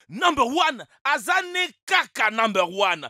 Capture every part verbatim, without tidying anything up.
Number one, Azane Kaka number one.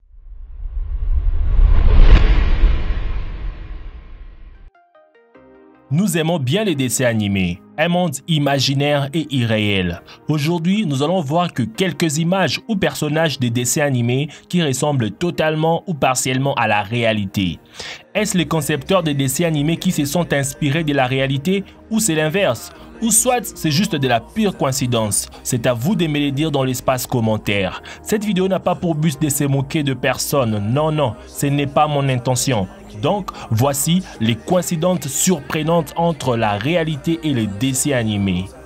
Nous aimons bien les dessins animés, un monde imaginaire et irréel. Aujourd'hui, nous allons voir que quelques images ou personnages des dessins animés qui ressemblent totalement ou partiellement à la réalité. Est-ce les concepteurs des dessins animés qui se sont inspirés de la réalité ou c'est l'inverse? Ou soit c'est juste de la pure coïncidence? C'est à vous de me le dire dans l'espace commentaire. Cette vidéo n'a pas pour but de se moquer de personne. Non, non, ce n'est pas mon intention. Donc, voici les coïncidences surprenantes entre la réalité et les dessins animés.